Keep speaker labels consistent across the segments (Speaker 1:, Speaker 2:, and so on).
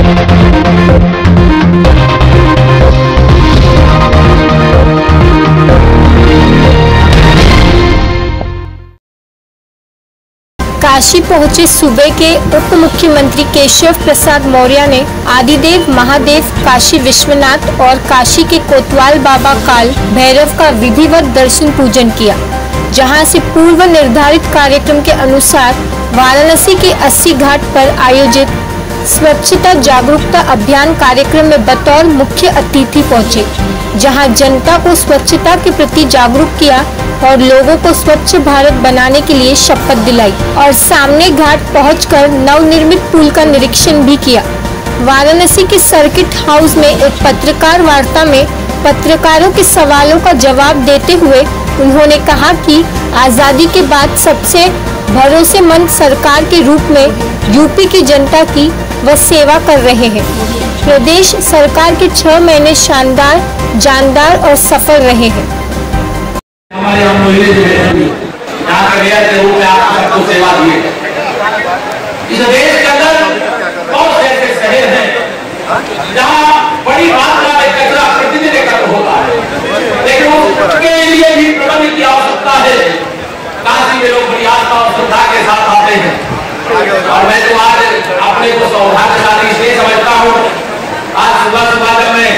Speaker 1: काशी पहुंचे सूबे के उप मुख्यमंत्री केशव प्रसाद मौर्य ने आदिदेव महादेव काशी विश्वनाथ और काशी के कोतवाल बाबा काल भैरव का विधिवत दर्शन पूजन किया, जहां से पूर्व निर्धारित कार्यक्रम के अनुसार वाराणसी के 80 घाट पर आयोजित स्वच्छता जागरूकता अभियान कार्यक्रम में बतौर मुख्य अतिथि पहुंचे, जहां जनता को स्वच्छता के प्रति जागरूक किया और लोगों को स्वच्छ भारत बनाने के लिए शपथ दिलाई और सामने घाट पहुंचकर नवनिर्मित पुल का निरीक्षण भी किया। वाराणसी के सर्किट हाउस में एक पत्रकार वार्ता में पत्रकारों के सवालों का जवाब देते हुए उन्होंने कहा कि आजादी के बाद सबसे भरोसेमंद सरकार के रूप में यूपी की जनता की वह सेवा कर रहे हैं। प्रदेश सरकार के 6 महीने शानदार, जानदार और सफल रहे हैं।
Speaker 2: हमारे हम लोग यहाँ के मेयर के रूप में आप सबको सेवा दिए। इस देश के अंदर बहुत से ऐसे शहर हैं जहाँ बड़ी मात्रा में कचरा प्रतिदिन एकत्र होता है, लेकिन उसके लिए भी प्रबंध की आवश्यकता है। काशी में लोग बड़ी आस्था और श्रद्धा के साथ आते हैं और मैं तो आज अपने को सौभाग्यशाली इसलिए समझता हूँ। आज सुबह सुबह जब मैं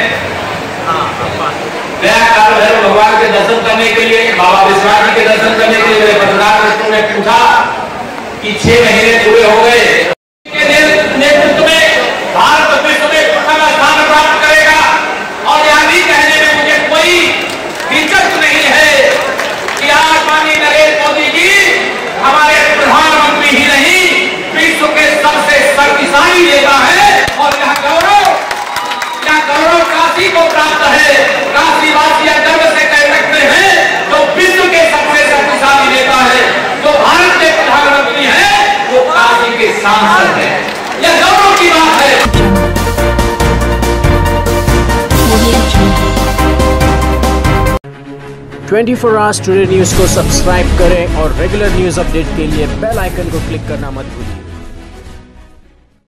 Speaker 2: गया काल भैरव भगवान के दर्शन करने के लिए, बाबा विश्वनाथ जी के दर्शन करने के लिए, मेरे पत्रकार मित्रों ने पूछा कि 6 महीने पूरे हो गए, नेतृत्व में भारत विश्व में प्रथम स्थान प्राप्त करेगा और यह भी कहने में मुझे कोई दिलचस्प नहीं है कि आज माननीय नरेंद्र मोदी जी हमारे प्रधानमंत्री ही नहीं विश्व के सबसे शक्तिशाली नेता है और यह गौरव काशी को प्राप्त है। काशीवासी गर्व से कह सकते हैं जो विश्व के सबसे शक्तिशाली नेता है, जो भारत के प्रधानमंत्री हैं, वो काशी के सांसद हैं। यह गौरव की बात है।
Speaker 3: 24 आवर्स टुडे न्यूज को सब्सक्राइब करें और रेगुलर न्यूज अपडेट के लिए बेल आइकन को क्लिक करना मत भूलिए।